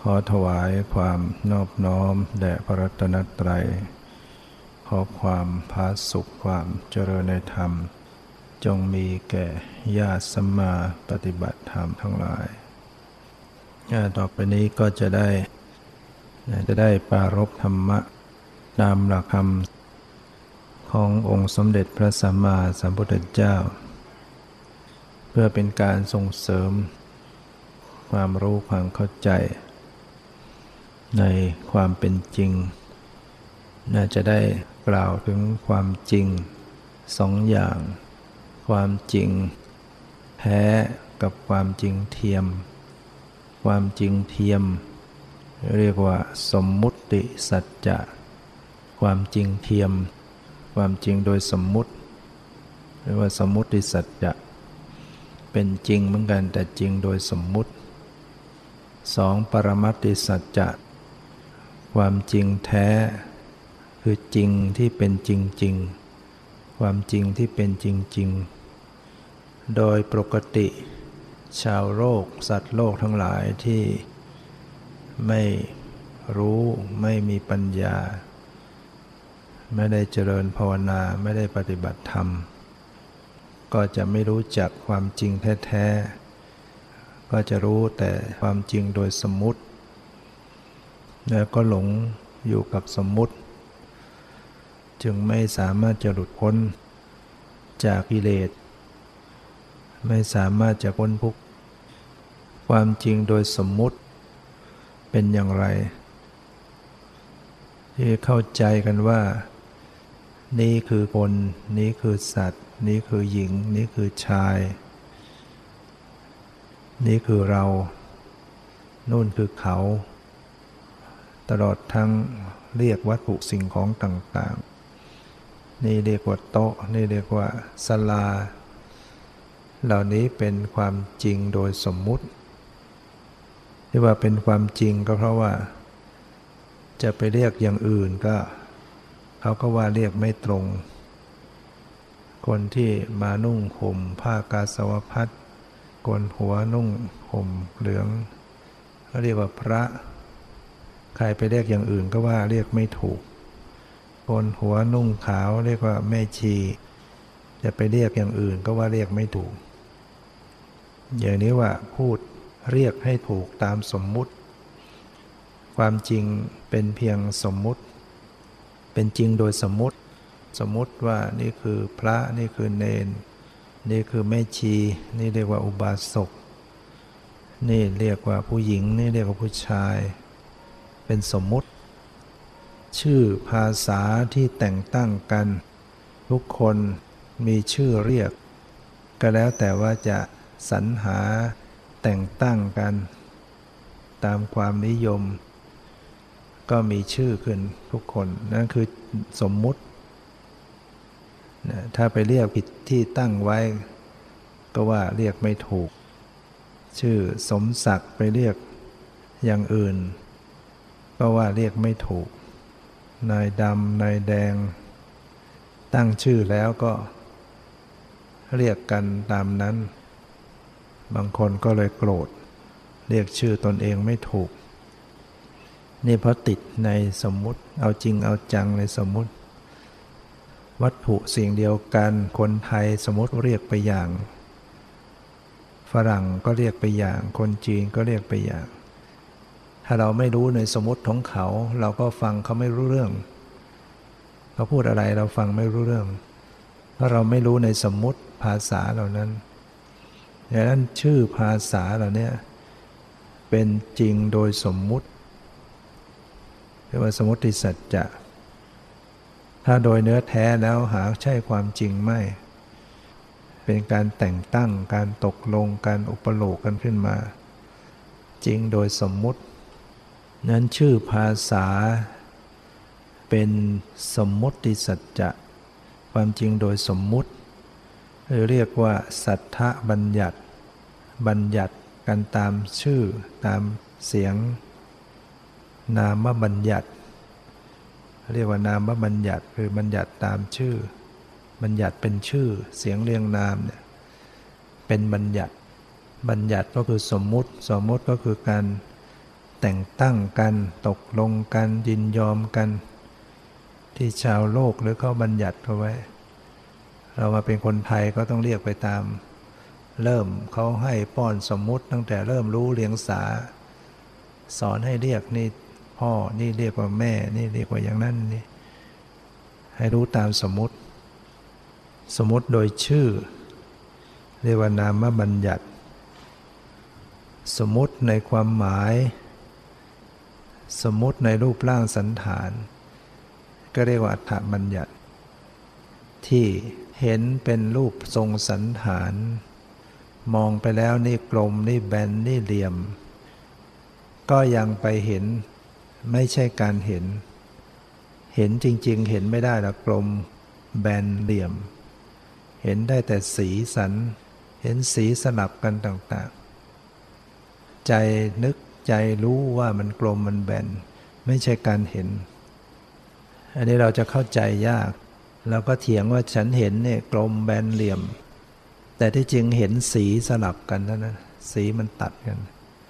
ขอถวายความนอบน้อมแด่พระรัตนตรัยขอความผาสุกความเจริญในธรรมจงมีแก่ญาติสัมมาปฏิบัติธรรมทั้งหลายต่อไปนี้ก็จะได้ปรารภธรรมะตามหลักธรรมขององค์สมเด็จพระสัมมาสัมพุทธเจ้าเพื่อเป็นการส่งเสริมความรู้ความเข้าใจในความเป็นจริงน่าจะได้กล่าวถึงความจริงสองอย่างความจริงแท้กับความจริงเทียมความจริงเทียมเรียกว่าสมมุติสัจจะความจริงเทียมความจริงโดยสมมุติเรียกว่าสมมุติสัจจะเป็นจริงเหมือนกันแต่จริงโดยสมมุติสองปรมัตถสัจจะความจริงแท้คือจริงที่เป็นจริงๆความจริงที่เป็นจริงๆโดยปกติชาวโลกสัตว์โลกทั้งหลายที่ไม่รู้ไม่มีปัญญาไม่ได้เจริญภาวนาไม่ได้ปฏิบัติธรรมก็จะไม่รู้จักความจริงแท้ๆก็จะรู้แต่ความจริงโดยสมมุติแล้วก็หลงอยู่กับสมมุติจึงไม่สามารถจะหลุดพ้นจากกิเลสไม่สามารถจะพ้นทุกข์ความจริงโดยสมมุติเป็นอย่างไรที่เข้าใจกันว่านี่คือคนนี่คือสัตว์นี่คือหญิงนี่คือชายนี่คือเรานู่นคือเขาตลอดทั้งเรียกวัตถุสิ่งของต่างๆนี่เรียกว่าโต๊ะนี่เรียกว่าศาลาเหล่านี้เป็นความจริงโดยสมมุติที่ว่าเป็นความจริงก็เพราะว่าจะไปเรียกอย่างอื่นก็เขาก็ว่าเรียกไม่ตรงคนที่มานุ่งห่มผ้ากาสาวพัสต์โกนหัวนุ่งห่มเหลืองเขาเรียกว่าพระใครไปเรียกอย่างอื่นก็ว่าเรียกไม่ถูกโกนหัวนุ่งขาวเรียกว่าแม่ชีจะไปเรียกอย่างอื่นก็ว่าเรียกไม่ถูกอย่างนี้ว่าพูดเรียกให้ถูกตามสมมุติความจริงเป็นเพียงสมมุติเป็นจริงโดยสมมุติว่านี่คือพระนี่คือเณรนี่คือแม่ชีนี่เรียกว่าอุบาสกนี่เรียกว่าผู้หญิงนี่เรียกว่าผู้ชายเป็นสมมุติชื่อภาษาที่แต่งตั้งกันทุกคนมีชื่อเรียกก็แล้วแต่ว่าจะสรรหาแต่งตั้งกันตามความนิยมก็มีชื่อขึ้นทุกคนนั่นคือสมมุติถ้าไปเรียกผิดที่ตั้งไว้ก็ว่าเรียกไม่ถูกชื่อสมศักดิ์ไปเรียกอย่างอื่นก็ว่าเรียกไม่ถูกนายดำนายแดงตั้งชื่อแล้วก็เรียกกันตามนั้นบางคนก็เลยโกรธเรียกชื่อตนเองไม่ถูกนี่เพราะติดในสมมุติเอาจริงเอาจังในสมมุติวัตถุสิ่งเดียวกันคนไทยสมมุติเรียกไปอย่างฝรั่งก็เรียกไปอย่างคนจีนก็เรียกไปอย่างถ้าเราไม่รู้ในสมมุติของเขาเราก็ฟังเขาไม่รู้เรื่องเขาพูดอะไรเราฟังไม่รู้เรื่องเพราะเราไม่รู้ในสมมุติภาษาเหล่านั้นดังนั้นชื่อภาษาเหล่านี้เป็นจริงโดยสมมุติเรียกว่าสมมุติสัจจะถ้าโดยเนื้อแท้แล้วหาใช่ความจริงไม่เป็นการแต่งตั้งการตกลงการอุปโลกกันขึ้นมาจริงโดยสมมุตินั้นชื่อภาษาเป็นสมมุติสัจจะความจริงโดยสมมุติเรียกว่าสัทธบัญญัติบัญญัติกันตามชื่อตามเสียงนามบัญญัติเรียกว่านามบัญญัติคือบัญญัติตามชื่อบัญญัติเป็นชื่อเสียงเรียงนามเนี่ยเป็นบัญญัติ บัญญัติก็คือสมมุติก็คือการแต่งตั้งกันตกลงกันยินยอมกันที่ชาวโลกหรือเขาบัญญัติเอาไว้เรามาเป็นคนไทยก็ต้องเรียกไปตามเริ่มเขาให้ป้อนสมมุติตั้งแต่เริ่มรู้เรียงสาสอนให้เรียกนี่พ่อนี่เรียกว่าแม่นี่เรียกว่าอย่างนั้นนี่ให้รู้ตามสมมุติโดยชื่อเรียกว่านามบัญญัติสมมุติในความหมายสมมุติในรูปร่างสันฐานก็เรียกว่าอัฏฐบัญญัติที่เห็นเป็นรูปทรงสันฐานมองไปแล้วนี่กลมนี่แบนนี่เหลี่ยมก็ยังไปเห็นไม่ใช่การเห็นจริงๆเห็นไม่ได้ละกลมแบนเหลี่ยมเห็นได้แต่สีสันเห็นสีสลับกันต่างๆใจนึกใจรู้ว่ามันกลมมันแบนไม่ใช่การเห็นอันนี้เราจะเข้าใจยากเราก็เถียงว่าฉันเห็นเนี่ยกลมแบนเหลี่ยมแต่ที่จริงเห็นสีสลับกันเท่านั้นสีมันตัดกัน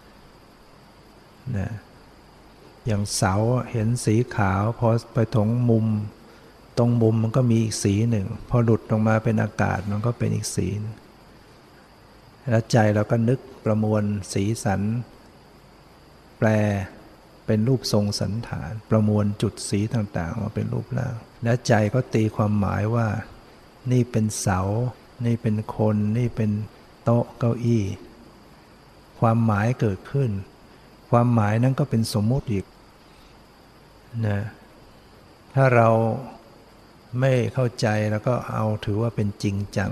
นะอย่างเสาเห็นสีขาวพอไปถึงมุมตรงมุมมันก็มีอีกสีหนึ่งพอหลุดลงมาเป็นอากาศมันก็เป็นอีกสีแล้วใจเราก็นึกประมวลสีสันแปลเป็นรูปทรงสันฐานประมวลจุดสีต่างๆมาเป็นรูปร่างและใจก็ตีความหมายว่านี่เป็นเสานี่เป็นคนนี่เป็นโต๊ะเก้าอี้ความหมายเกิดขึ้นความหมายนั้นก็เป็นสมมุติอีกนะถ้าเราไม่เข้าใจแล้วก็เอาถือว่าเป็นจริงจัง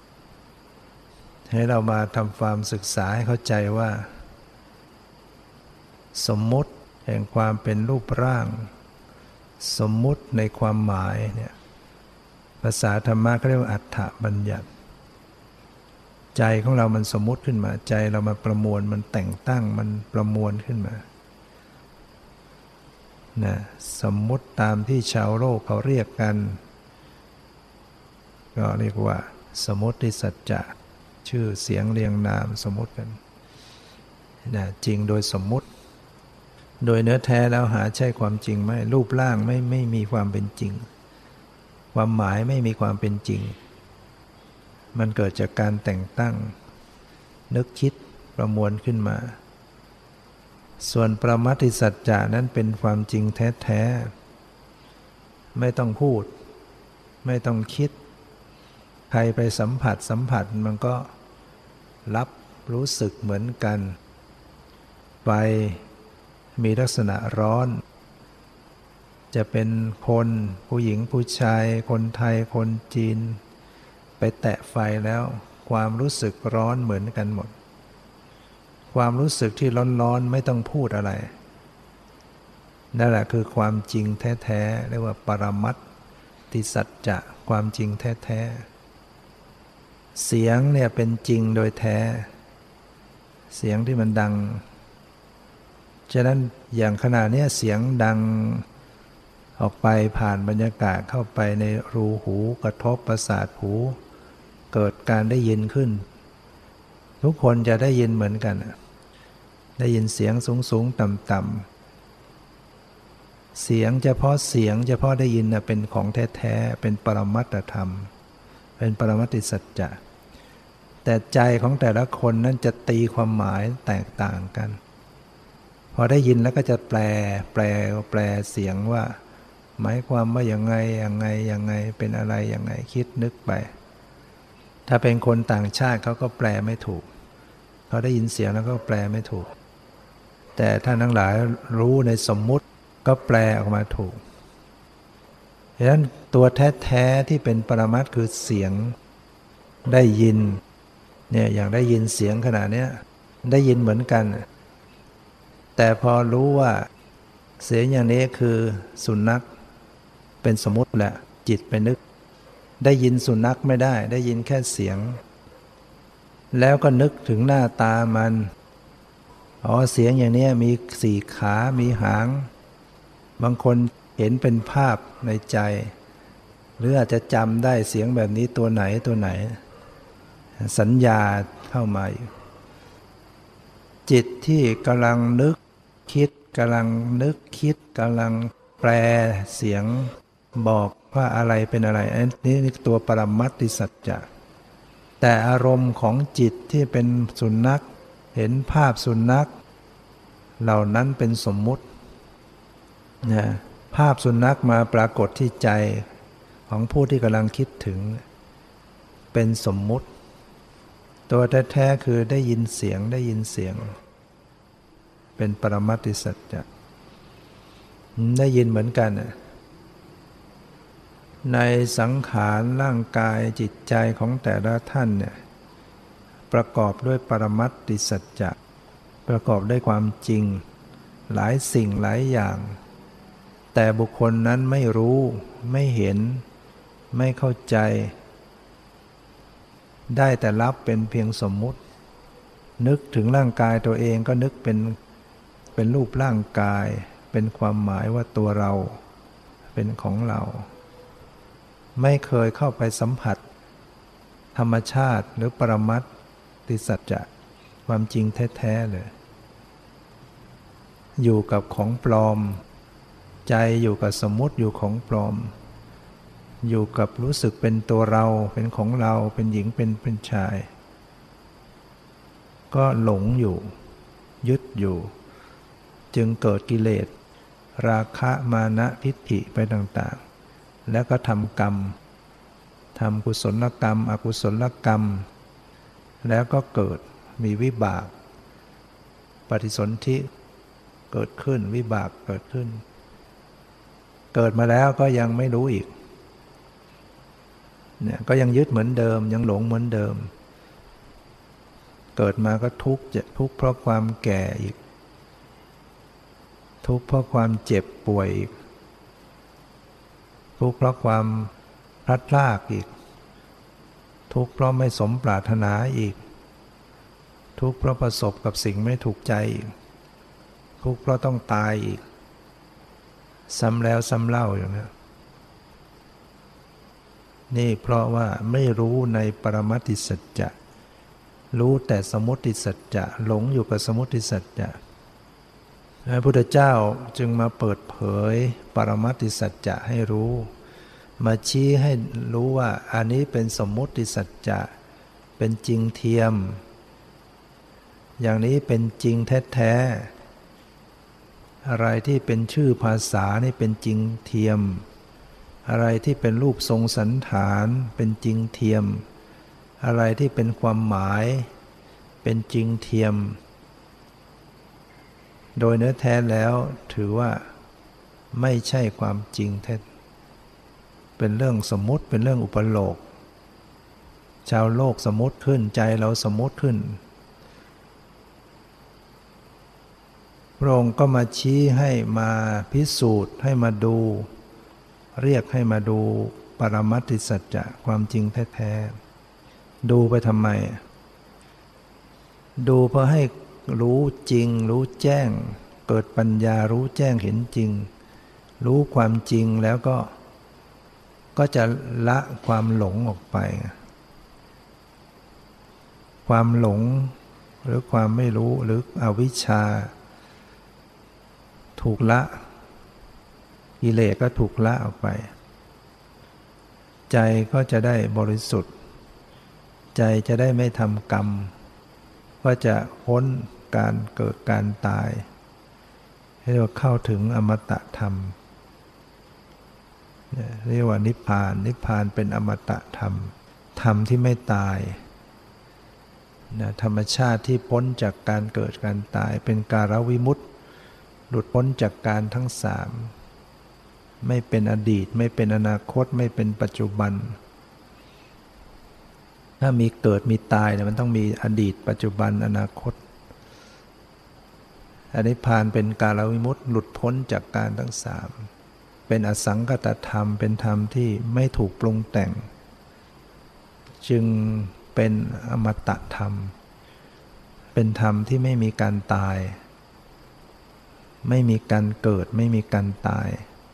ให้เรามาทำความศึกษาให้เข้าใจว่าสมมุติแห่งความเป็นรูปร่างสมมุติในความหมายเนี่ยภาษาธรรมะเขาเรียกว่าอัฏฐบัญญัติใจของเรามันสมมุติขึ้นมาใจเรามาประมวลมันแต่งตั้งมันประมวลขึ้นมานะสมมุติตามที่ชาวโลกเขาเรียกกันก็เรียกว่าสมมุติสัจจะชื่อเสียงเรียงนามสมมุติกันนะจริงโดยสมมุติโดยเนื้อแท้แล้วหาใช่ความจริงไหมรูปร่างไม่มีความเป็นจริงความหมายไม่มีความเป็นจริงมันเกิดจากการแต่งตั้งนึกคิดประมวลขึ้นมาส่วนปรมัตถสัจจะนั้นเป็นความจริงแท้ๆไม่ต้องพูดไม่ต้องคิดใครไปสัมผัสมันก็รับรู้สึกเหมือนกันไฟมีลักษณะร้อนจะเป็นคนผู้หญิงผู้ชายคนไทยคนจีนไปแตะไฟแล้วความรู้สึกร้อนเหมือนกันหมดความรู้สึกที่ร้อนๆไม่ต้องพูดอะไรนั่นแหละคือความจริงแท้ๆเรียกว่าปรมัตถสัจจะความจริงแท้ๆเสียงเนี่ยเป็นจริงโดยแท้เสียงที่มันดังฉะนั้นอย่างขณะนี้เสียงดังออกไปผ่านบรรยากาศเข้าไปในรูหูกระทบประสาทหูเกิดการได้ยินขึ้นทุกคนจะได้ยินเหมือนกันได้ยินเสียงสูงๆต่ำๆเสียงเฉพาะได้ยินเป็นของแท้ๆเป็นปรมัตถธรรมเป็นปรมัตถสัจจะแต่ใจของแต่ละคนนั้นจะตีความหมายแตกต่างกันพอได้ยินแล้วก็จะแปลเสียงว่าหมายความว่ายังไงเป็นอะไรยังไงคิดนึกไปถ้าเป็นคนต่างชาติเขาก็แปลไม่ถูกเขาได้ยินเสียงแล้วก็แปลไม่ถูกแต่ท่านทั้งหลายรู้ในสมมุติก็แปลออกมาถูกฉะนั้นตัวแท้ๆที่เป็นปรมัตถ์คือเสียงได้ยินเนี่ยอย่างได้ยินเสียงขนาดนี้ได้ยินเหมือนกันแต่พอรู้ว่าเสียงอย่างนี้คือสุนัขเป็นสมมุติแหละจิตไปนึกได้ยินสุนัขไม่ได้ยินแค่เสียงแล้วก็นึกถึงหน้าตามันเสียงอย่างนี้มีสี่ขามีหางบางคนเห็นเป็นภาพในใจหรืออาจจะจำได้เสียงแบบนี้ตัวไหนสัญญาเข้ามาอยู่จิตที่กำลังนึกคิดกำลังนึกคิดกำลังแปลเสียงบอกว่าอะไรเป็นอะไรอันนี้ตัวปรมัตถสัจจะแต่อารมณ์ของจิตที่เป็นสุนัขเห็นภาพสุนัขเหล่านั้นเป็นสมมุตินะภาพสุนัขมาปรากฏที่ใจของผู้ที่กำลังคิดถึงเป็นสมมุติตัวแท้ๆคือได้ยินเสียงเป็นปรมัตถสัจจะได้ยินเหมือนกันในสังขารร่างกายจิตใจของแต่ละท่านเนี่ยประกอบด้วยปรมัตถสัจจะประกอบด้วยความจริงหลายสิ่งหลายอย่างแต่บุคคลนั้นไม่รู้ไม่เห็นไม่เข้าใจได้แต่รับเป็นเพียงสมมุตินึกถึงร่างกายตัวเองก็นึกเป็นรูปร่างกายเป็นความหมายว่าตัวเราเป็นของเราไม่เคยเข้าไปสัมผัสธรรมชาติหรือปรมัตถสัจจะความจริงแท้ๆเลยอยู่กับของปลอมใจอยู่กับสมมุติอยู่ของปลอมอยู่กับรู้สึกเป็นตัวเราเป็นของเราเป็นหญิงเป็นชายก็หลงอยู่ยึดอยู่จึงเกิดกิเลสราคะมานะทิฏฐิไปต่างๆแล้วก็ทำกรรมทำกุศลกรรมอกุศลกรรมแล้วก็เกิดมีวิบากปฏิสนธิเกิดขึ้นวิบากเกิดขึ้นเกิดมาแล้วก็ยังไม่รู้อีกเนี่ยก็ยังยึดเหมือนเดิมยังหลงเหมือนเดิมเกิดมาก็ทุกข์เพราะความแก่อีกทุกข์เพราะความเจ็บป่วยอีกทุกข์เพราะความพลัดพรากอีกทุกข์เพราะไม่สมปรารถนาอีกทุกข์เพราะประสบกับสิ่งไม่ถูกใจอีกทุกข์เพราะต้องตายอีกซ้ำแล้วซ้ำเล่าอย่างนี้นี่เพราะว่าไม่รู้ในปรมัตถสัจจะรู้แต่สมมุติสัจจะหลงอยู่กับสมมุติสัจจะพระพุทธเจ้าจึงมาเปิดเผยปรมัตถสัจจะให้รู้มาชี้ให้รู้ว่าอันนี้เป็นสมมุติสัจจะเป็นจริงเทียมอย่างนี้เป็นจริงแท้ๆอะไรที่เป็นชื่อภาษานี่เป็นจริงเทียมอะไรที่เป็นรูปทรงสันฐานเป็นจริงเทียมอะไรที่เป็นความหมายเป็นจริงเทียมโดยเนื้อแท้แล้วถือว่าไม่ใช่ความจริงแท้เป็นเรื่องสมมุติเป็นเรื่องอุปโลกชาวโลกสมมุติขึ้นใจเราสมมุติขึ้นพระองค์ก็มาชี้ให้มาพิสูจน์ให้มาดูเรียกให้มาดูปรมัตถสัจจะความจริงแท้ๆดูไปทำไมดูเพื่อให้รู้จริงรู้แจ้งเกิดปัญญารู้แจ้งเห็นจริงรู้ความจริงแล้วก็จะละความหลงออกไปความหลงหรือความไม่รู้หรืออวิชชาถูกละกิเลสก็ถูกละออกไปใจก็จะได้บริสุทธิ์ใจจะได้ไม่ทำกรรมก็จะพ้นการเกิดการตายให้เราเข้าถึงอมตะธรรมเรียกว่านิพพานนิพพานเป็นอมตะธรรมธรรมที่ไม่ตายธรรมชาติที่พ้นจากการเกิดการตายเป็นการวิมุตติหลุดพ้นจากการทั้งสามไม่เป็นอดีตไม่เป็นอนาคตไม่เป็นปัจจุบันถ้ามีเกิดมีตายเนี่ยมันต้องมีอดีตปัจจุบันอนาคตนิพพานเป็นการวิมุตติหลุดพ้นจากการทั้งสามเป็นอสังคตธรรมเป็นธรรมที่ไม่ถูกปรุงแต่งจึงเป็นอมตะธรรมเป็นธรรมที่ไม่มีการตายไม่มีการเกิดไม่มีการตาย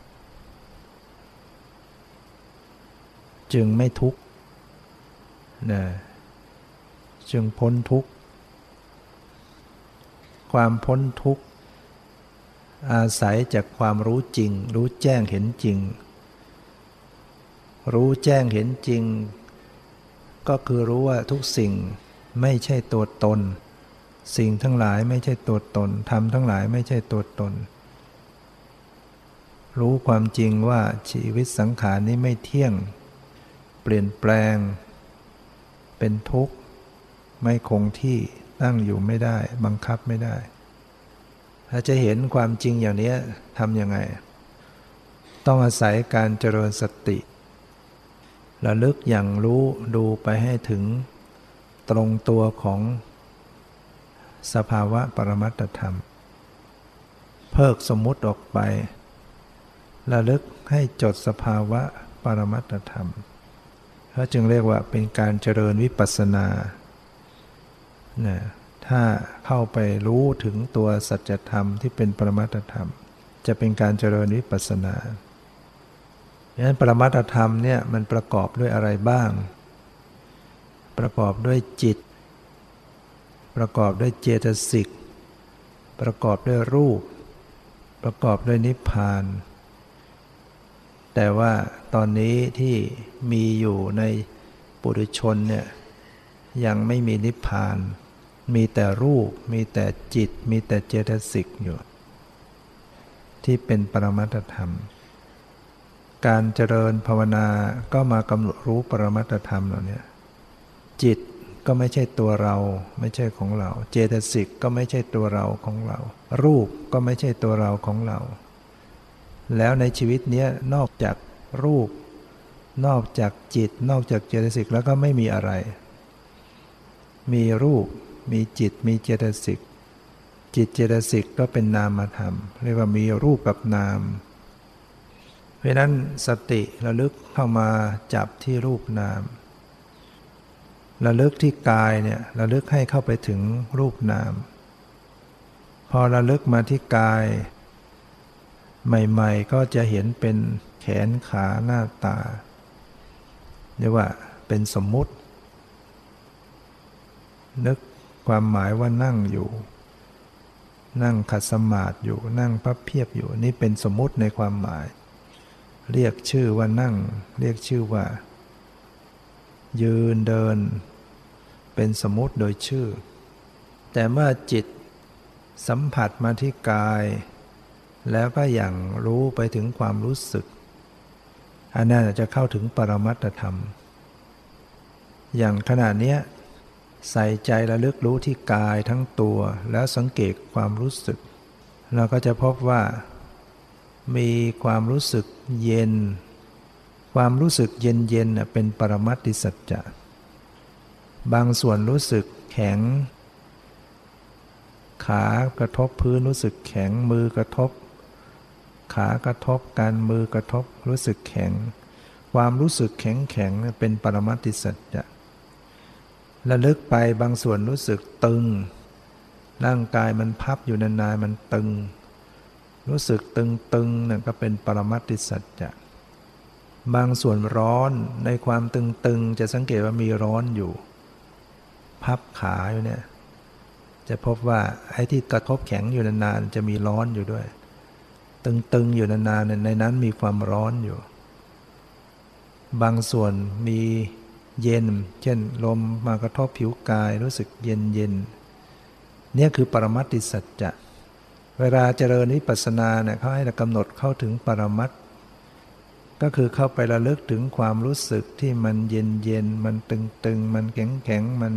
จึงไม่ทุกข์จึงพ้นทุกข์ความพ้นทุกข์อาศัยจากความรู้จริงรู้แจ้งเห็นจริงรู้แจ้งเห็นจริงก็คือรู้ว่าทุกสิ่งไม่ใช่ตัวตนสิ่งทั้งหลายไม่ใช่ตัวตนธรรมทั้งหลายไม่ใช่ตัวตนรู้ความจริงว่าชีวิตสังขารนี้ไม่เที่ยงเปลี่ยนแปลงเป็นทุกข์ไม่คงที่ตั้งอยู่ไม่ได้บังคับไม่ได้ถ้าจะเห็นความจริงอย่างนี้ทำยังไงต้องอาศัยการเจริญสติระลึกอย่างรู้ดูไปให้ถึงตรงตัวของสภาวะปรมัตถธรรมเพิกสมมุติออกไประลึกให้จดสภาวะปรมัตถธรรมเขาจึงเรียกว่าเป็นการเจริญวิปัสสนาเนี่ยถ้าเข้าไปรู้ถึงตัวสัจธรรมที่เป็นปรมัตถธรรมจะเป็นการเจริญวิปัสสนาดังนั้นปรมัตถธรรมเนี่ยมันประกอบด้วยอะไรบ้างประกอบด้วยจิตประกอบด้วยเจตสิกประกอบด้วยรูปประกอบด้วยนิพพานแต่ว่าตอนนี้ที่มีอยู่ในปุถุชนเนี่ยยังไม่มีนิพพานมีแต่รูปมีแต่จิตมีแต่เจตสิกอยู่ที่เป็นปรมัตถธรรมการเจริญภาวนาก็มากำหนดรู้ปรมัตถธรรมเหล่านี้จิตก็ไม่ใช่ตัวเราไม่ใช่ของเราเจตสิกก็ไม่ใช่ตัวเราของเรารูปก็ไม่ใช่ตัวเราของเราแล้วในชีวิตนี้นอกจากรูปนอกจากจิตนอกจากเจตสิกแล้วก็ไม่มีอะไรมีรูปมีจิตมีเจตสิกจิตเจตสิกก็เป็นนามธรรมเรียกว่ามีรูปกับนามเพราะนั้นสติระลึกเข้ามาจับที่รูปนามระลึกที่กายเนี่ยระลึกให้เข้าไปถึงรูปนามพอระลึกมาที่กายใหม่ๆก็จะเห็นเป็นแขนขาหน้าตาเรียกว่าเป็นสมมุตินึกความหมายว่านั่งอยู่นั่งขัดสมาธิอยู่นั่งพับเพียบอยู่นี่เป็นสมมุติในความหมายเรียกชื่อว่านั่งเรียกชื่อว่ายืนเดินเป็นสมมุติโดยชื่อแต่เมื่อจิตสัมผัสมาที่กายแล้วก็อย่างรู้ไปถึงความรู้สึกอันนั้นจะเข้าถึงปรมัตถธรรมอย่างขณะนี้ใส่ใจระลึกรู้ที่กายทั้งตัวแล้วสังเกตความรู้สึกเราก็จะพบว่ามีความรู้สึกเย็นความรู้สึกเย็นๆเป็นปรมัตติสัจจะบางส่วนรู้สึกแข็งขากระทบพื้นรู้สึกแข็งมือกระทบขากระทบกันมือกระทบรู้สึกแข็งความรู้สึกแข็งเป็นปรมัตติสัจจะระลึกไปบางส่วนรู้สึกตึงร่างกายมันพับอยู่นานๆมันตึงรู้สึกตึงๆนั่นก็เป็นปรมัตติสัจจะบางส่วนร้อนในความตึงๆจะสังเกตว่ามีร้อนอยู่พับขาอยู่เนี่ยจะพบว่าไอ้ที่กระทบแข็งอยู่นานๆจะมีร้อนอยู่ด้วยตึงๆอยู่นานๆในนั้นมีความร้อนอยู่บางส่วนมีเย็นเช่นลมมากระทบผิวกายรู้สึกเย็นเนี่ยคือปรมัตติสัจจะเวลาเจริญวิปัสสนาเนี่ยเขาให้เรากำหนดเข้าถึงปรมัตถ์ก็คือเข้าไประลึกถึงความรู้สึกที่มันเย็นมันตึงมันแข็งมัน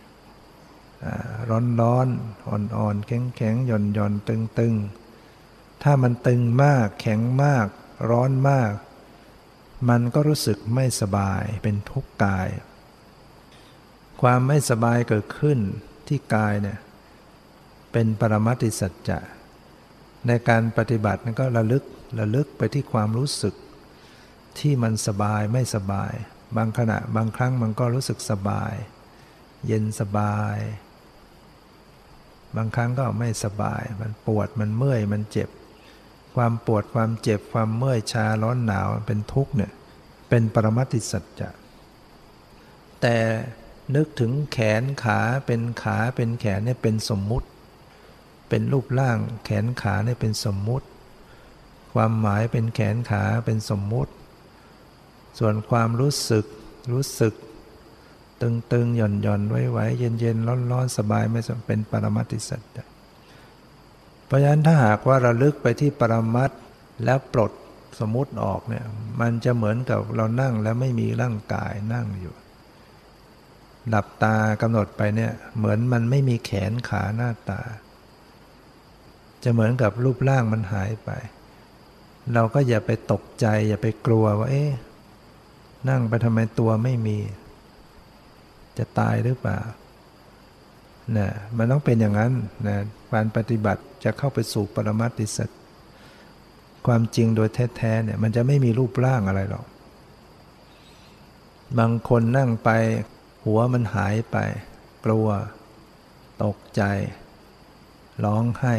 ร้อนอ่อนแข็งหย่อนตึงถ้ามันตึงมากแข็งมากร้อนมากมันก็รู้สึกไม่สบายเป็นทุกข์กายความไม่สบายเกิดขึ้นที่กายเนี่ยเป็นปรมัตติสัจจะในการปฏิบัติก็ระลึกไปที่ความรู้สึกที่มันสบายไม่สบายบางขณะบางครั้งมันก็รู้สึกสบายเย็นสบายบางครั้งก็ไม่สบายมันปวดมันเมื่อยมันเจ็บความปวดความเจ็บความเมื่อยชาร้อนหนาวเป็นทุกข์เนี่ยเป็นปรมัตติสัจจะแต่นึกถึงแขนขาเป็นแขนเนี่ยเป็นสมมุติเป็นรูปร่างแขนขาเนี่ยเป็นสมมุติความหมายเป็นแขนขาเป็นสมมุติส่วนความรู้สึกตึงๆหย่อนๆไหวๆเย็นๆร้อนๆสบายไม่เป็นปรมัตถสัจจะเพราะฉะนั้นถ้าหากว่าระลึกไปที่ปรมัตถ์แล้วปลดสมมุติออกเนี่ยมันจะเหมือนกับเรานั่งแล้วไม่มีร่างกายนั่งอยู่หลับตากำหนดไปเนี่ยเหมือนมันไม่มีแขนขาหน้าตาจะเหมือนกับรูปร่างมันหายไปเราก็อย่าไปตกใจอย่าไปกลัวว่านั่งไปทำไมตัวไม่มีจะตายหรือเปล่านะมันต้องเป็นอย่างนั้นนะการปฏิบัติจะเข้าไปสู่ปรมัตถสัจความจริงโดยแท้ๆเนี่ยมันจะไม่มีรูปร่างอะไรหรอกบางคนนั่งไปหัวมันหายไปกลัวตกใจร้องไห้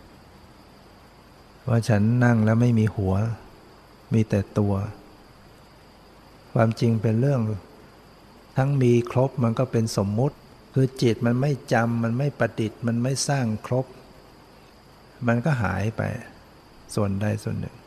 ว่าฉันนั่งแล้วไม่มีหัวมีแต่ตัวความจริงเป็นเรื่องทั้งมีครบมันก็เป็นสมมุติคือจิตมันไม่จำมันไม่ประดิษฐ์มันไม่สร้างครบมันก็หายไปส่วนใดส่วนหนึ่ง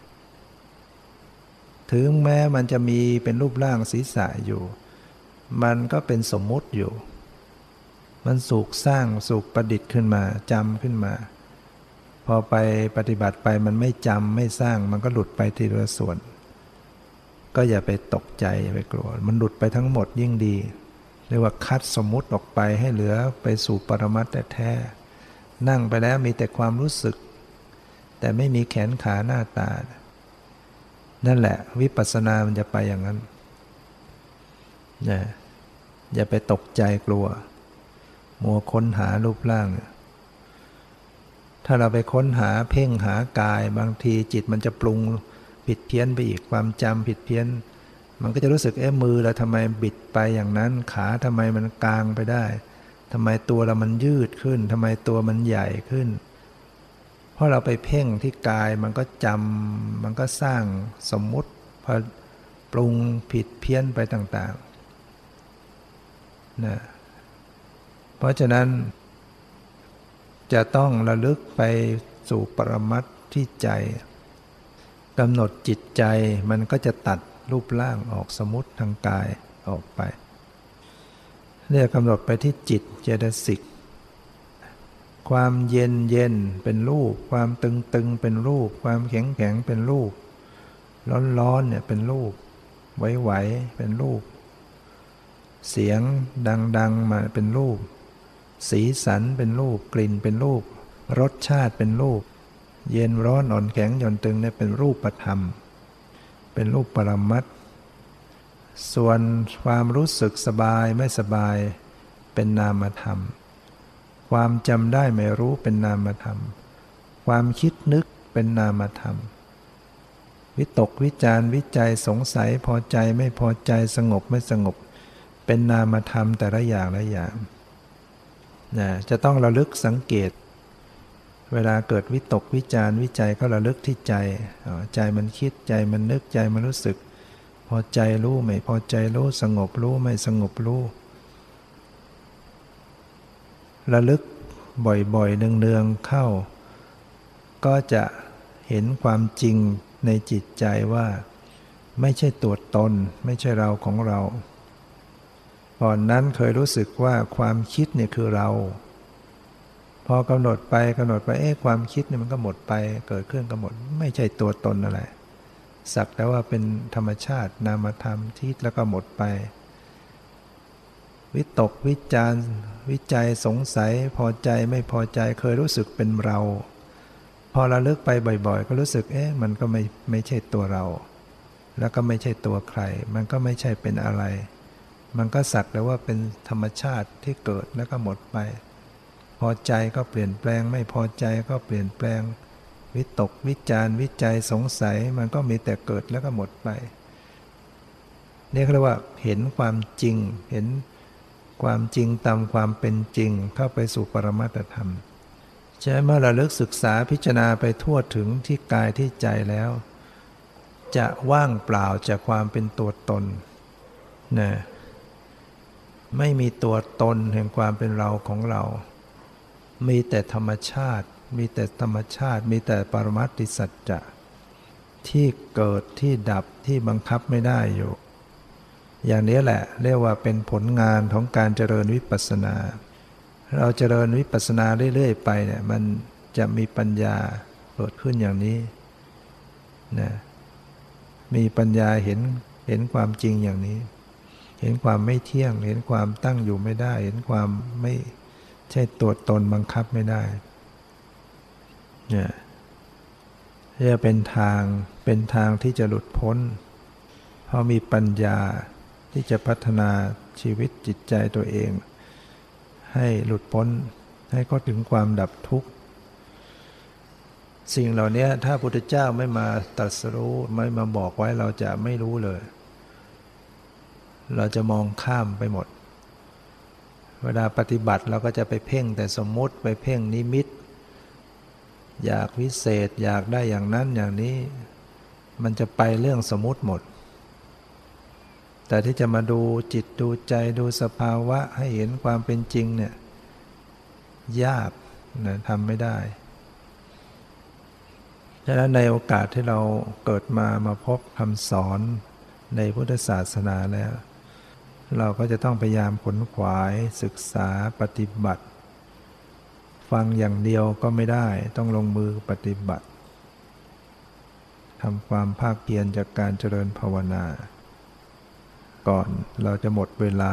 ถึงแม้มันจะมีเป็นรูปร่างศีรษะอยู่มันก็เป็นสมมุติอยู่มันสุกสร้างสุกประดิษฐ์ขึ้นมาจำขึ้นมาพอไปปฏิบัติไปมันไม่จำไม่สร้างมันก็หลุดไปทีละส่วนก็อย่าไปตกใจอย่าไปกลัวมันหลุดไปทั้งหมดยิ่งดีเรียกว่าคัดสมมุติออกไปให้เหลือไปสู่ปรมัตถ์แท้ๆนั่งไปแล้วมีแต่ความรู้สึกแต่ไม่มีแขนขาหน้าตานั่นแหละวิปัสสนามันจะไปอย่างนั้นนะอย่าไปตกใจกลัวมัวค้นหารูปร่างถ้าเราไปค้นหาเพ่งหากายบางทีจิตมันจะปรุงผิดเพี้ยนไปอีกความจำผิดเพี้ยนมันก็จะรู้สึกมือเราทำไมบิดไปอย่างนั้นขาทำไมมันกางไปได้ทำไมตัวเรามันยืดขึ้นทำไมตัวมันใหญ่ขึ้นเพราะเราไปเพ่งที่กายมันก็จำมันก็สร้างสมมุติพอปรุงผิดเพี้ยนไปต่างๆนะเพราะฉะนั้นจะต้องระลึกไปสู่ปรมัตถ์ที่ใจกำหนดจิตใจมันก็จะตัดรูปร่างออกสมมุติทางกายออกไปเนี่ยกำหนดไปที่จิตเจตสิกความเย็นเย็นเป็นรูปความตึงตึงเป็นรูปความแข็งแข็งเป็นรูปร้อนร้อนเนี่ยเป็นรูปไหวไหวเป็นรูปเสียงดังๆมาเป็นรูปสีสันเป็นรูปกลิ่นเป็นรูปรสชาติเป็นรูปเย็นร้อนอ่อนแข็งหย่อนตึงเนี่ยเป็นรูปธรรมเป็นรูปปรมัตถ์ส่วนความรู้สึกสบายไม่สบายเป็นนามธรรมความจำได้ไม่รู้เป็นนามธรรมความคิดนึกเป็นนามธรรมวิตกวิจารวิจัยสงสัยพอใจไม่พอใจสงบไม่สงบเป็นนามธรรมแต่ละอย่างละอย่างจะต้องระลึกสังเกตเวลาเกิดวิตกวิจารวิจัยก็ระลึกที่ใจใจมันคิดใจมันนึกใจมันรู้สึกพอใจรู้ไม่พอใจรู้สงบรู้ไม่สงบรู้ระลึกบ่อยๆเนืองๆเข้าก็จะเห็นความจริงในจิตใจว่าไม่ใช่ตัวตนไม่ใช่เราของเราก่อนนั้นเคยรู้สึกว่าความคิดเนี่ยคือเราพอกำหนดไปความคิดเนี่ยมันก็หมดไปเกิดขึ้นก็หมดไม่ใช่ตัวตนอะไรสักแต่ว่าเป็นธรรมชาตินามธรรมที่แล้วก็หมดไปวิตกวิจารวิจัยสงสัยพอใจไม่พอใจเคยรู้สึกเป็นเราพอระลึกไปบ่อยๆก็รู้สึกมันก็ไม่ใช่ตัวเราแล้วก็ไม่ใช่ตัวใครมันก็ไม่ใช่เป็นอะไรมันก็สักแต่ว่าเป็นธรรมชาติที่เกิดแล้วก็หมดไปพอใจก็เปลี่ยนแปลงไม่พอใจก็เปลี่ยนแปลงวิตกวิจารวิจัยสงสัยมันก็มีแต่เกิดแล้วก็หมดไปนี่เรียกว่าเห็นความจริงเห็นความจริงตามความเป็นจริงเข้าไปสู่ปรมัตถธรรมใช่เมื่อระลึกศึกษาพิจารณาไปทั่วถึงที่กายที่ใจแล้วจะว่างเปล่าจากความเป็นตัวตนนะไม่มีตัวตนแห่งความเป็นเราของเรามีแต่ธรรมชาติมีแต่ธรรมชาติมีแต่ปรมัตถสัจจะที่เกิดที่ดับที่บังคับไม่ได้อยู่อย่างนี้แหละเรียกว่าเป็นผลงานของการเจริญวิปัสสนาเราเจริญวิปัสสนาเรื่อยๆไปเนี่ยมันจะมีปัญญาเกิดขึ้นอย่างนี้นะมีปัญญาเห็นความจริงอย่างนี้เห็นความไม่เที่ยงเห็นความตั้งอยู่ไม่ได้เห็นความไม่ใช่ตัวตนบังคับไม่ได้เนี่ยจะเป็นทางที่จะหลุดพ้นเพราะมีปัญญาที่จะพัฒนาชีวิตจิตใจตัวเองให้หลุดพ้นให้เข้าถึงความดับทุกข์สิ่งเหล่านี้ถ้าพระพุทธเจ้าไม่มาตรัสรู้ไม่มาบอกไว้เราจะไม่รู้เลยเราจะมองข้ามไปหมดเวลาปฏิบัติเราก็จะไปเพ่งแต่สมมุติไปเพ่งนิมิตอยากวิเศษอยากได้อย่างนั้นอย่างนี้มันจะไปเรื่องสมมุติหมดแต่ที่จะมาดูจิตดูใจดูสภาวะให้เห็นความเป็นจริงเนี่ยยากนะทำไม่ได้ฉะนั้นในโอกาสที่เราเกิดมาพบคำสอนในพุทธศาสนาแล้วเราก็จะต้องพยายามขวนขวายศึกษาปฏิบัติฟังอย่างเดียวก็ไม่ได้ต้องลงมือปฏิบัติทำความภาคเพียรจากการเจริญภาวนาก่อนเราจะหมดเวลา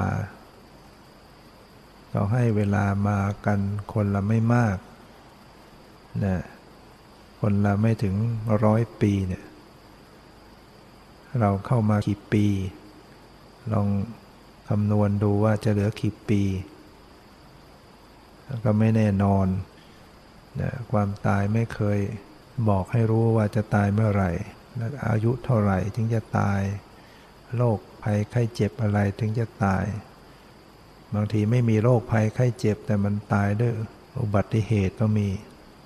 เราให้เวลามากันคนละไม่มากนะคนละไม่ถึง100 ปีเนี่ยเราเข้ามากี่ปีลองคำนวณดูว่าจะเหลือกี่ปีก็ไม่แน่นอนนะความตายไม่เคยบอกให้รู้ว่าจะตายเมื่อไหร่และอายุเท่าไหร่ถึงจะตายโรคภัยไข้เจ็บอะไรถึงจะตายบางทีไม่มีโรคภัยไข้เจ็บแต่มันตายด้วยอุบัติเหตุก็มี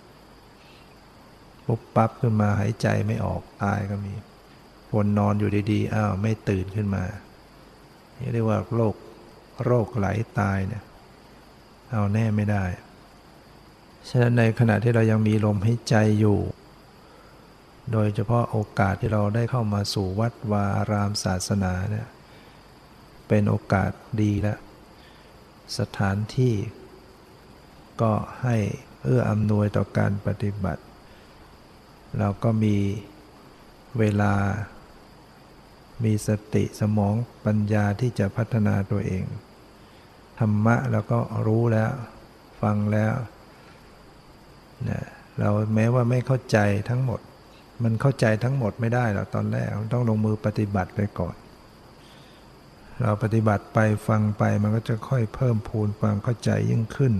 ปุ๊บปั๊บขึ้นมาหายใจไม่ออกตายก็มีคนนอนอยู่ดีๆอ้าวไม่ตื่นขึ้นมาเรียกว่าโรคไหลตายเนี่ยเอาแน่ไม่ได้ฉะนั้นในขณะที่เรายังมีลมหายใจอยู่โดยเฉพาะโอกาสที่เราได้เข้ามาสู่วัดวาอารามศาสนาเนี่ยเป็นโอกาสดีแล้วสถานที่ก็ให้เอื้ออำนวยต่อการปฏิบัติเราก็มีเวลามีสติสมองปัญญาที่จะพัฒนาตัวเองธรรมะเราก็รู้แล้วฟังแล้วนะเราแม้ว่าไม่เข้าใจทั้งหมดมันเข้าใจทั้งหมดไม่ได้หรอกตอนแรกต้องลงมือปฏิบัติไปก่อนเราปฏิบัติไปฟังไปมันก็จะค่อยเพิ่มพูนความเข้าใจยิ่งขึ้น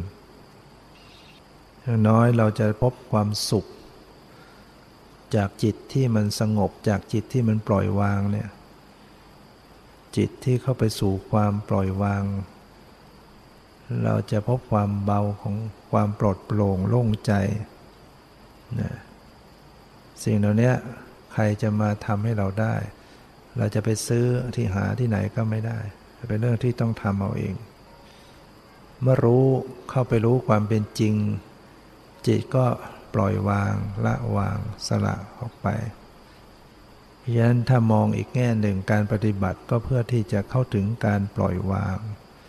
อย่างน้อยเราจะพบความสุขจากจิตที่มันสงบจากจิตที่มันปล่อยวางเนี่ยจิตที่เข้าไปสู่ความปล่อยวางเราจะพบความเบาของความปลอดโปร่งโล่งใจนะสิ่งเหล่านี้ใครจะมาทำให้เราได้เราจะไปซื้อที่หาที่ไหนก็ไม่ได้เป็นเรื่องที่ต้องทำเอาเองเมื่อรู้เข้าไปรู้ความเป็นจริงจิตก็ปล่อยวางละวางสละออกไปฉะนั้นถ้ามองอีกแง่หนึ่งการปฏิบัติก็เพื่อที่จะเข้าถึงการปล่อยวาง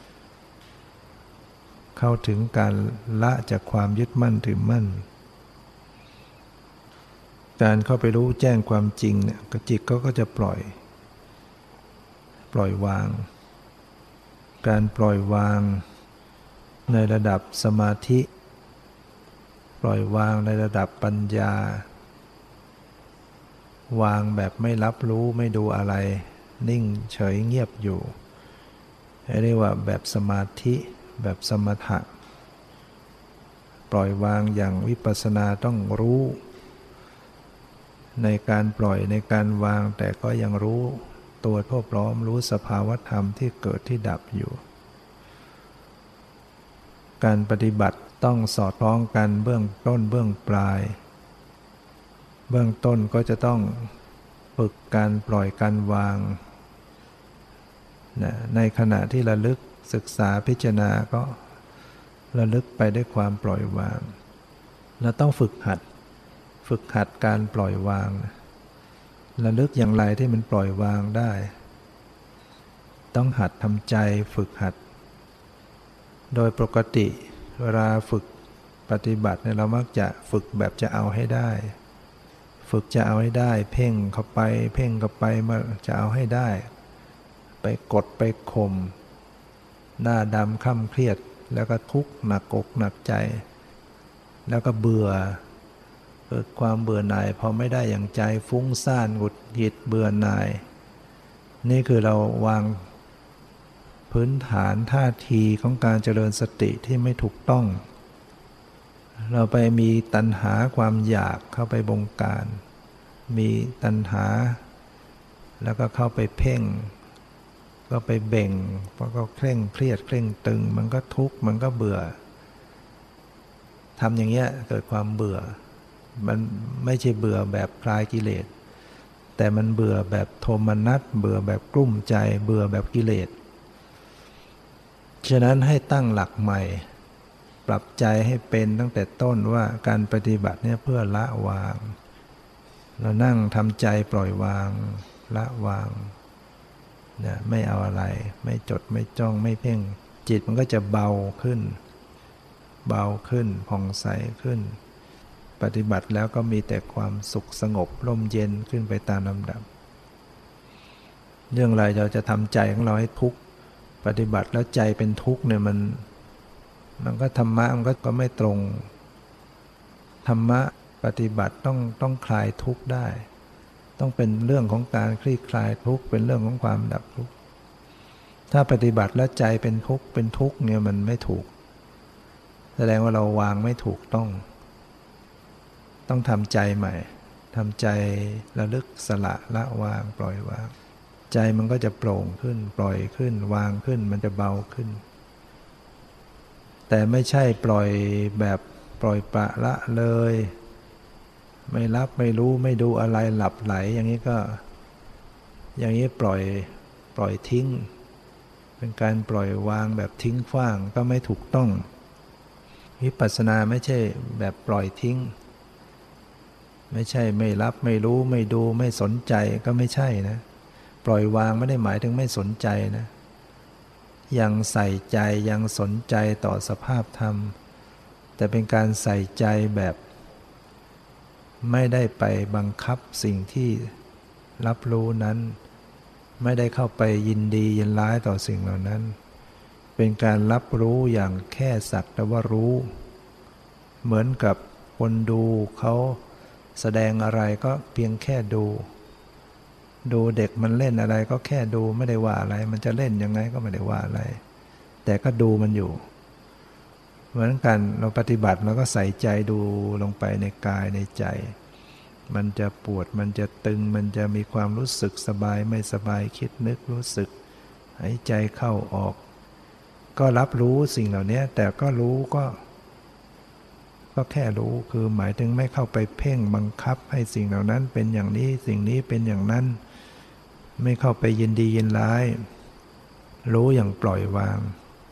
เข้าถึงการละจากความยึดมั่นถือมั่นการเข้าไปรู้แจ้งความจริงเนี่ยจิตก็จะปล่อยวางการปล่อยวางในระดับสมาธิปล่อยวางในระดับปัญญาวางแบบไม่รับรู้ไม่ดูอะไรนิ่งเฉยเงียบอยู่เรียกว่าแบบสมาธิแบบสมถะปล่อยวางอย่างวิปัสสนาต้องรู้ในการปล่อยในการวางแต่ก็ยังรู้ตัวทั่วพร้อมรู้สภาวธรรมที่เกิดที่ดับอยู่การปฏิบัติต้องสอดคล้องกันเบื้องต้นเบื้องปลายเบื้องต้นก็จะต้องฝึกการปล่อยการวางในขณะที่ระลึกศึกษาพิจารณาก็ระลึกไปด้วยความปล่อยวางเราต้องฝึกหัดการปล่อยวางระลึกอย่างไรที่มันปล่อยวางได้ต้องหัดทำใจฝึกหัดโดยปกติเวลาฝึกปฏิบัติเนี่ยเรามักจะฝึกแบบจะเอาให้ได้ฝึกจะเอาให้ได้เพ่งเข้าไปเพ่งเข้าไปมาจะเอาให้ได้ไปกดไปข่มหน้าดำคล่ำเครียดแล้วก็ทุกข์หนักอกหนักใจแล้วก็เบื่อเกิดความเบื่อหน่ายพอไม่ได้อย่างใจฟุ้งซ่านหงุดหงิดเบื่อหน่ายนี่คือเราวางพื้นฐานท่าทีของการเจริญสติที่ไม่ถูกต้องเราไปมีตัณหาความอยากเข้าไปบงการมีตัณหาแล้วก็เข้าไปเพ่งก็ไปเบ่งเพราะก็เคร่งเครียดเคร่งตึงมันก็ทุกข์มันก็เบื่อทำอย่างเงี้ยเกิดความเบื่อมันไม่ใช่เบื่อแบบคลายกิเลสแต่มันเบื่อแบบโทมนัสเบื่อแบบกลุ้มใจเบื่อแบบกิเลสฉะนั้นให้ตั้งหลักใหม่ปรับใจให้เป็นตั้งแต่ต้นว่าการปฏิบัติเนี่ยเพื่อละวางเรานั่งทำใจปล่อยวางละวางเนี่ยไม่เอาอะไรไม่จดไม่จ้องไม่เพ่งจิตมันก็จะเบาขึ้นผ่องใสขึ้นปฏิบัติแล้วก็มีแต่ความสุขสงบร่มเย็นขึ้นไปตามลำดับเรื่องอะไรเราจะทำใจของเราให้ทุกข์ปฏิบัติแล้วใจเป็นทุกข์เนี่ยมันก็ธรรมะมันก็ไม่ตรงธรรมะปฏิบัติต้องคลายทุกข์ได้ต้องเป็นเรื่องของการคลี่คลายทุกข์เป็นเรื่องของความดับทุกข์ถ้าปฏิบัติแล้วใจเป็นทุกข์เนี่ยมันไม่ถูกแสดงว่าเราวางไม่ถูกต้องทำใจใหม่ทำใจระลึกสละละวางปล่อยวางใจมันก็จะโปร่งขึ้นปล่อยขึ้นวางขึ้นมันจะเบาขึ้นแต่ไม่ใช่ปล่อยแบบปล่อยปละละเลยไม่รับไม่รู้ไม่ดูอะไรหลับไหลอย่างนี้ปล่อยทิ้งเป็นการปล่อยวางแบบทิ้งขว้างก็ไม่ถูกต้องวิปัสสนาไม่ใช่แบบปล่อยทิ้งไม่ใช่ไม่รับไม่รู้ไม่ดูไม่สนใจก็ไม่ใช่นะปล่อยวางไม่ได้หมายถึงไม่สนใจนะยังใส่ใจยังสนใจต่อสภาพธรรมแต่เป็นการใส่ใจแบบไม่ได้ไปบังคับสิ่งที่รับรู้นั้นไม่ได้เข้าไปยินดียินร้ายต่อสิ่งเหล่านั้นเป็นการรับรู้อย่างแค่สักแต่ว่ารู้เหมือนกับคนดูเขาแสดงอะไรก็เพียงแค่ดูเด็กมันเล่นอะไรก็แค่ดูไม่ได้ว่าอะไรมันจะเล่นยังไงก็ไม่ได้ว่าอะไรแต่ก็ดูมันอยู่เหมือนกันเราปฏิบัติเราก็ใส่ใจดูลงไปในกายในใจมันจะปวดมันจะตึงมันจะมีความรู้สึกสบายไม่สบายคิดนึกรู้สึกหายใจเข้าออกก็รับรู้สิ่งเหล่านี้แต่ก็รู้ก็แค่รู้คือหมายถึงไม่เข้าไปเพ่งบังคับให้สิ่งเหล่านั้นเป็นอย่างนี้สิ่งนี้เป็นอย่างนั้นไม่เข้าไปยินดียินร้ายรู้อย่างปล่อยวาง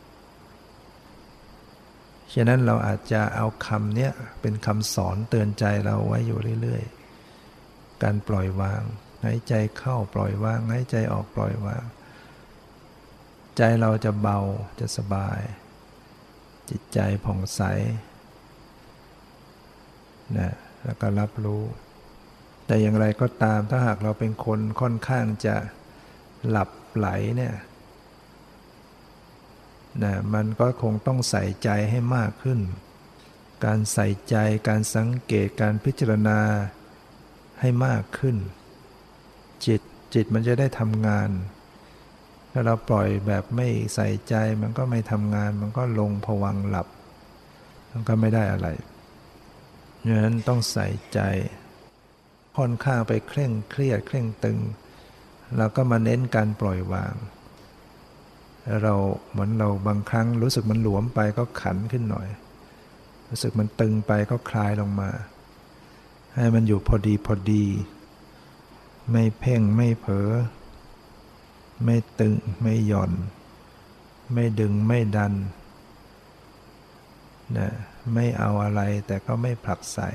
ฉะนั้นเราอาจจะเอาคำนี้เป็นคำสอนเตือนใจเราไว้อยู่เรื่อยๆการปล่อยวางหายใจเข้าปล่อยวางหายใจออกปล่อยวางใจเราจะเบาจะสบายจิตใจผ่องใสนะแล้วก็รับรู้แต่อย่างไรก็ตามถ้าหากเราเป็นคนค่อนข้างจะหลับไหลเนี่ยนะมันก็คงต้องใส่ใจให้มากขึ้นการใส่ใจการสังเกตการพิจารณาให้มากขึ้นจิตมันจะได้ทำงานถ้าเราปล่อยแบบไม่ใส่ใจมันก็ไม่ทำงานมันก็ลงภวังค์หลับมันก็ไม่ได้อะไรดังนั้นต้องใส่ใจค่อนข้างไปเคร่งเครียดเคร่งตึงเราก็มาเน้นการปล่อยวางเราเหมือนเราบางครั้งรู้สึกมันหลวมไปก็ขันขึ้นหน่อยรู้สึกมันตึงไปก็คลายลงมาให้มันอยู่พอดีไม่เพ่งไม่เผลอไม่ตึงไม่หย่อนไม่ดึงไม่ดันนะไม่เอาอะไรแต่ก็ไม่ผลักไส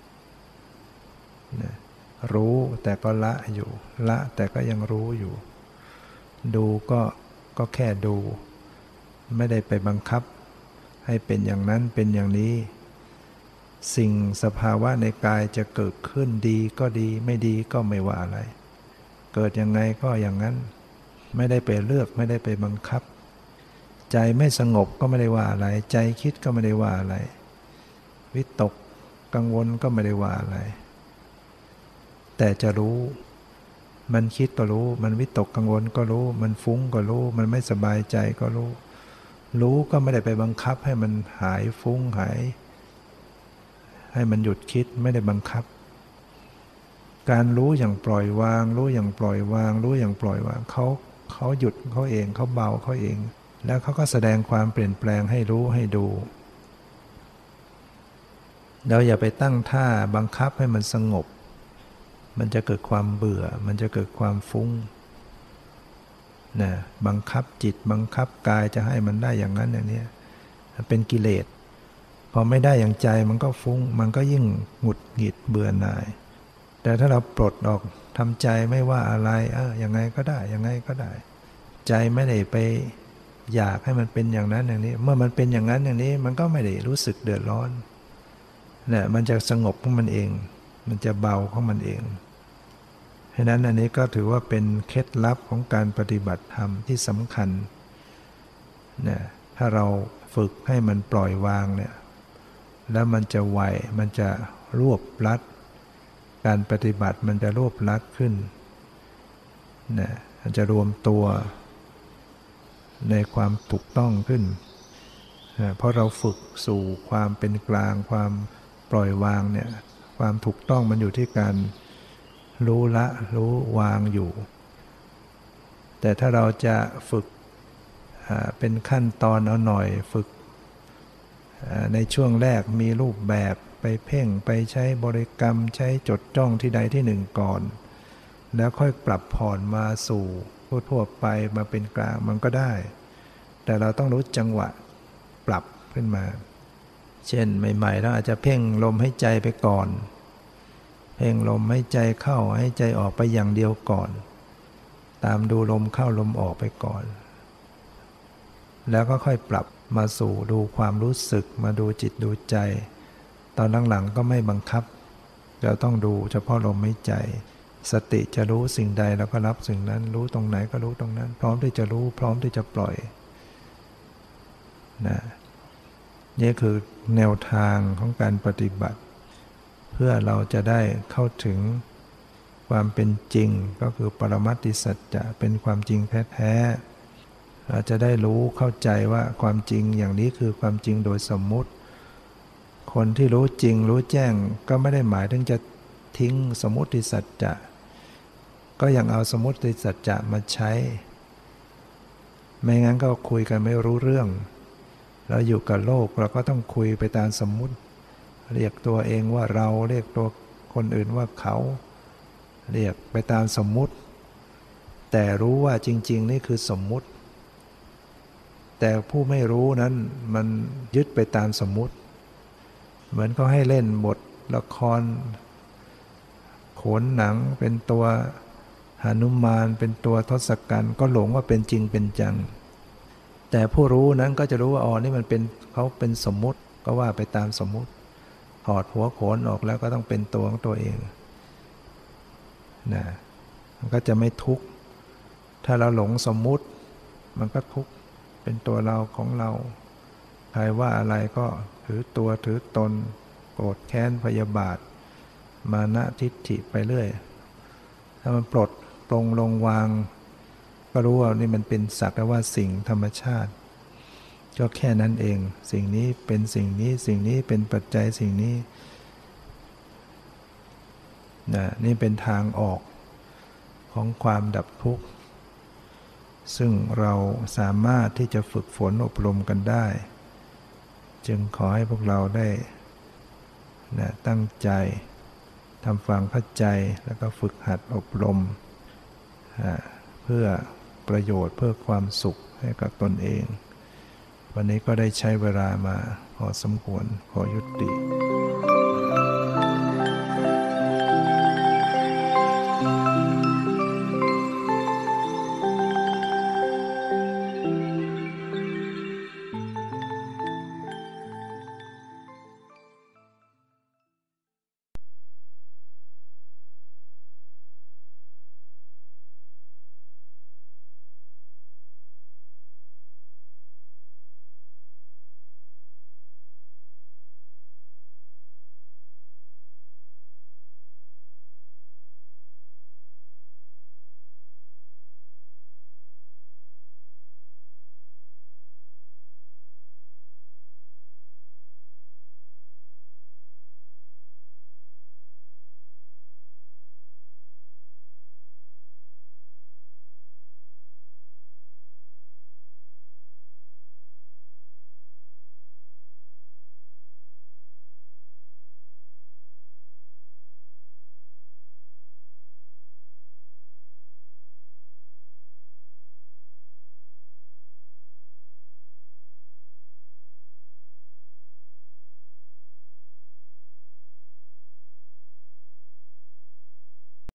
นะรู้แต่ก็ละอยู่ละแต่ก็ยังรู้อยู่ดูก็แค่ดูไม่ได้ไปบังคับให้เป็นอย่างนั้นเป็นอย่างนี้สิ่งสภาวะในกายจะเกิดขึ้นดีก็ดีไม่ดีก็ไม่ว่าอะไรเกิดยังไงก็อย่างนั้นไม่ได้ไปเลือกไม่ได้ไปบังคับใจไม่สงบก็ไม่ได้ว่าอะไรใจคิดก็ไม่ได้ว่าอะไรวิตกกังวลก็ไม่ได้ว่าอะไรแต่จะรู้มันคิดก็รู้มันวิตกกังวลก็รู้มันฟุ้งก็รู้มันไม่สบายใจก็รู้รู้ก็ไม่ได้ไปบังคับให้มันหายฟุ้งหายให้มันหยุดคิดไม่ได้บังคับการรู้อย่างปล่อยวางรู้อย่างปล่อยวางรู้อย่างปล่อยวางเขาหยุดเขาเองเขาเบาเขาเองแล้วเขาก็แสดงความเปลี่ยนแปลงให้รู้ให้ดูเราอย่าไปตั้งท่าบังคับให้มันสงบมันจะเกิดความเบื่อมันจะเกิดความฟุ้งนะบังคับจิตบังคับกายจะให้มันได้อย่างนั้นอย่างนี้เป็นกิเลสพอไม่ได้อย่างใจมันก็ฟุ้งมันก็ยิ่งหงุดหงิดเบื่อหน่ายแต่ถ้าเราปลดออกทำใจไม่ว่าอะไรยังไงก็ได้ยังไงก็ได้ใจไม่ได้ไปอยากให้มันเป็นอย่างนั้นอย่างนี้เมื่อมันเป็นอย่างนั้นอย่างนี้มันก็ไม่ได้รู้สึกเดือดร้อนเนี่ยมันจะสงบของมันเองมันจะเบาของมันเองเพราะนั้นอันนี้ก็ถือว่าเป็นเคล็ดลับของการปฏิบัติธรรมที่สำคัญเนี่ยถ้าเราฝึกให้มันปล่อยวางเนี่ยแล้วมันจะไวมันจะรวบลัดการปฏิบัติมันจะรวบลัดขึ้นเนี่ยมันจะรวมตัวในความถูกต้องขึ้นเพราะเราฝึกสู่ความเป็นกลางความปล่อยวางเนี่ยความถูกต้องมันอยู่ที่การรู้ละรู้วางอยู่แต่ถ้าเราจะฝึกเป็นขั้นตอนเอาหน่อยฝึกในช่วงแรกมีรูปแบบไปเพ่งไปใช้บริกรรมใช้จดจ้องที่ใดที่หนึ่งก่อนแล้วค่อยปรับผ่อนมาสู่ทั่วไปมาเป็นกลางมันก็ได้แต่เราต้องรู้จังหวะปรับขึ้นมาเช่นใหม่ๆเราอาจจะเพ่งลมให้ใจไปก่อนเพ่งลมให้ใจเข้าให้ใจออกไปอย่างเดียวก่อนตามดูลมเข้าลมออกไปก่อนแล้วก็ค่อยปรับมาสู่ดูความรู้สึกมาดูจิตดูใจตอนหลังๆก็ไม่บังคับเราต้องดูเฉพาะลมหายใจสติจะรู้สิ่งใดเราก็รับสิ่งนั้นรู้ตรงไหนก็รู้ตรงนั้นพร้อมที่จะรู้พร้อมที่จะปล่อยนะนี่คือแนวทางของการปฏิบัติเพื่อเราจะได้เข้าถึงความเป็นจริงก็คือปรมัตถสัจจะเป็นความจริงแท้ๆเราจะได้รู้เข้าใจว่าความจริงอย่างนี้คือความจริงโดยสมมุติคนที่รู้จริงรู้แจ้งก็ไม่ได้หมายถึงจะทิ้งสมมุติสัจจะก็ยังเอาสมมุติสัจจะมาใช้ไม่งั้นก็คุยกันไม่รู้เรื่องเราอยู่กับโลกเราก็ต้องคุยไปตามสมมุติเรียกตัวเองว่าเราเรียกตัวคนอื่นว่าเขาเรียกไปตามสมมุติแต่รู้ว่าจริงๆนี่คือสมมุติแต่ผู้ไม่รู้นั้นมันยึดไปตามสมมุติเหมือนเขาให้เล่นบทละครโขนหนังเป็นตัวหนุมานเป็นตัวทศกัณฐ์ก็หลงว่าเป็นจริงเป็นจังแต่ผู้รู้นั้นก็จะรู้ว่านี่มันเป็นเขาเป็นสมมุติก็ว่าไปตามสมมุติถอดหัวโขนออกแล้วก็ต้องเป็นตัวของตัวเองนะมันก็จะไม่ทุกข์ถ้าเราหลงสมมุติมันก็ทุกข์เป็นตัวเราของเราใครว่าอะไรก็ถือตัวถือตนโกรธแค้นพยาบาทมานะทิฏฐิไปเรื่อยถ้ามันปลดปลงลงวางก็รู้ว่านี่มันเป็นสักแต่ว่าสิ่งธรรมชาติก็แค่นั้นเองสิ่งนี้เป็นสิ่งนี้สิ่งนี้เป็นปัจจัยสิ่งนี้นี่เป็นทางออกของความดับทุกข์ซึ่งเราสามารถที่จะฝึกฝนอบรมกันได้จึงขอให้พวกเราได้ตั้งใจทำความเข้าใจแล้วก็ฝึกหัดอบรมเพื่อประโยชน์เพื่อความสุขให้กับตนเองวันนี้ก็ได้ใช้เวลามาพอสมควรขอยุติ